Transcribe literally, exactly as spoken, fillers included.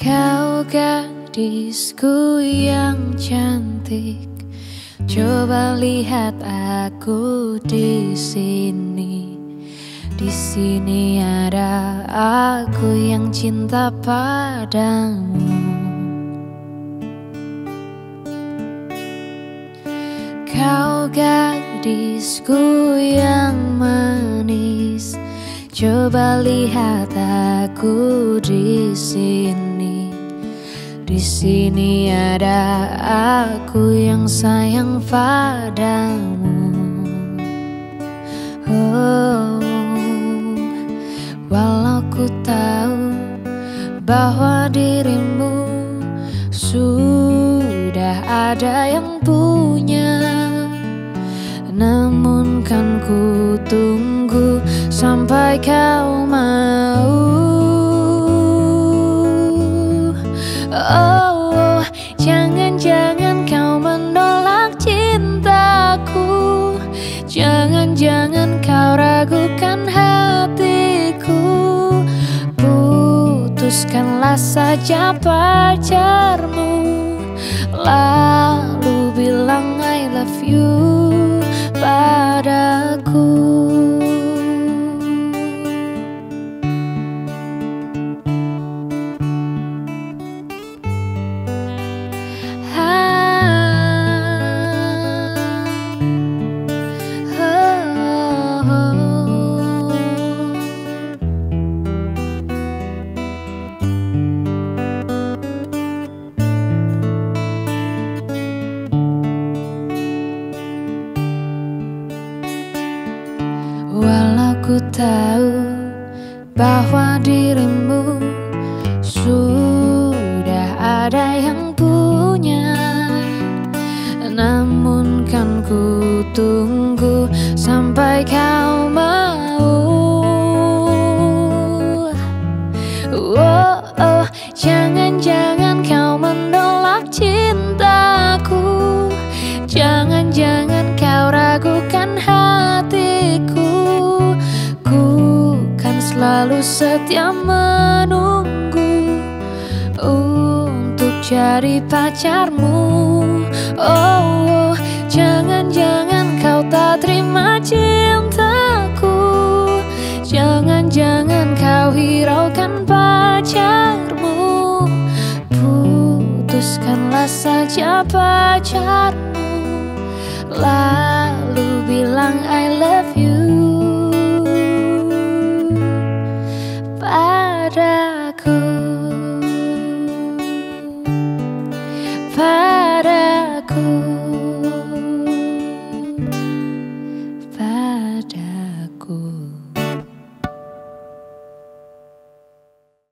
Kau gadisku yang cantik, coba lihat aku di sini. Di sini ada aku yang cinta padamu. Kau gadisku yang manis, coba lihat aku di sini. Di sini ada aku yang sayang padamu. Oh, walau ku tahu bahwa dirimu sudah ada yang punya, namun kan ku tunggu sampai kau mau. Oh, jangan-jangan kau menolak cintaku, jangan-jangan kau ragukan hatiku. Putuskanlah saja pacarmu, lalu bilang I love you padaku. Walau ku tahu bahwa dirimu sudah ada yang punya, namun kan ku tunggu sampai kau mau. Oh, oh, jangan-jangan kau menolak cintaku, jangan-jangan kau ragukan hatiku. Selalu setia menunggu untuk jadi pacarmu. Oh, jangan-jangan kau tak terima cintaku, jangan-jangan kau hiraukan